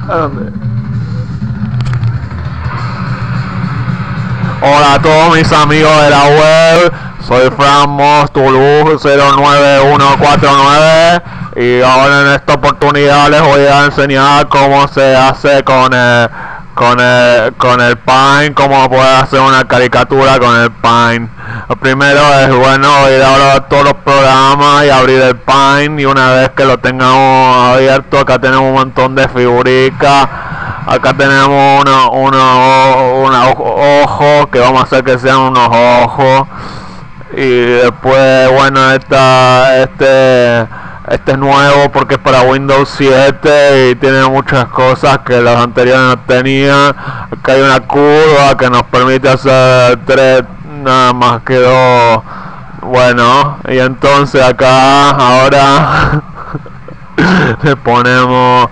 Hola a todos mis amigos de la web, soy Fran Moss Toulouse 09149 y ahora en esta oportunidad les voy a enseñar cómo se hace con el Paint, cómo puede hacer una caricatura con el Paint. Lo primero es bueno ir a todos los programas y abrir el Paint, y una vez que lo tengamos abierto, acá tenemos un montón de figuritas. Acá tenemos unos ojos que vamos a hacer que sean unos ojos, y después bueno, este es nuevo porque es para Windows 7 y tiene muchas cosas que los anteriores no tenían. Acá hay una curva que nos permite hacer 3 nada más que 2. Bueno, y entonces acá ahora le ponemos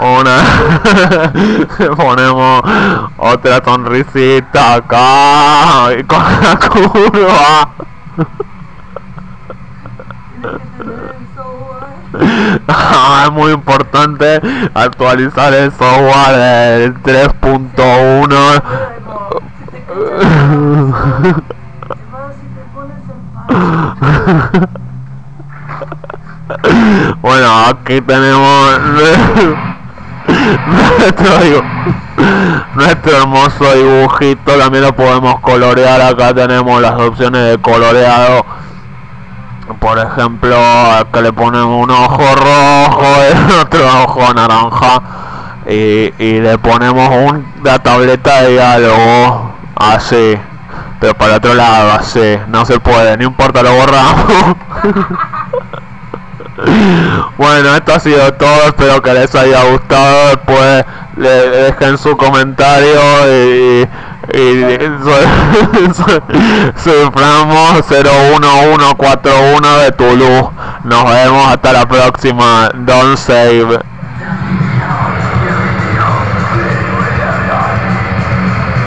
le ponemos otra sonrisita acá y con la curva. Es muy importante actualizar el software del 3.1. Bueno, aquí tenemos nuestro hermoso dibujito. También lo podemos colorear. Acá tenemos las opciones de coloreado. Por ejemplo, acá le ponemos un ojo rojo y otro ojo naranja, y le ponemos una tableta de diálogo así, pero para el otro lado así. No se puede, no importa, lo borramos. Bueno, esto ha sido todo, espero que les haya gustado. Después le dejen su comentario y soy Fran Moss 01141 de Toulouse. Nos vemos hasta la próxima. Don't save.